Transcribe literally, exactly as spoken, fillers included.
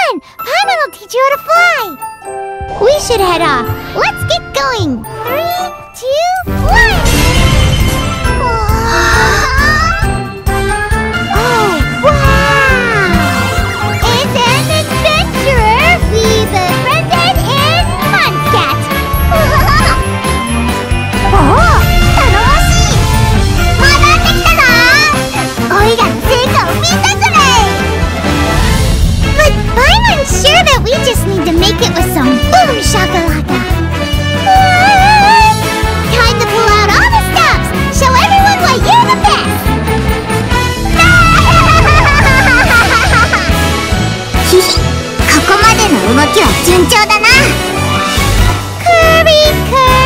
on! Paimon will teach you how to fly! We should head off. Let's get going! Three, two, one! Oh, wow! It's an adventurer we befriended in Mondstadt! Oh, 頼もしい！学んできたぞ！おいら成果を見たぞ！But Paimon's sure that we just need to make it with some boom shakalaka. Time to pull out all the stops. Show everyone why you're the best. ひひ、ここまでの動きは順調だな。Kirby, Kirby.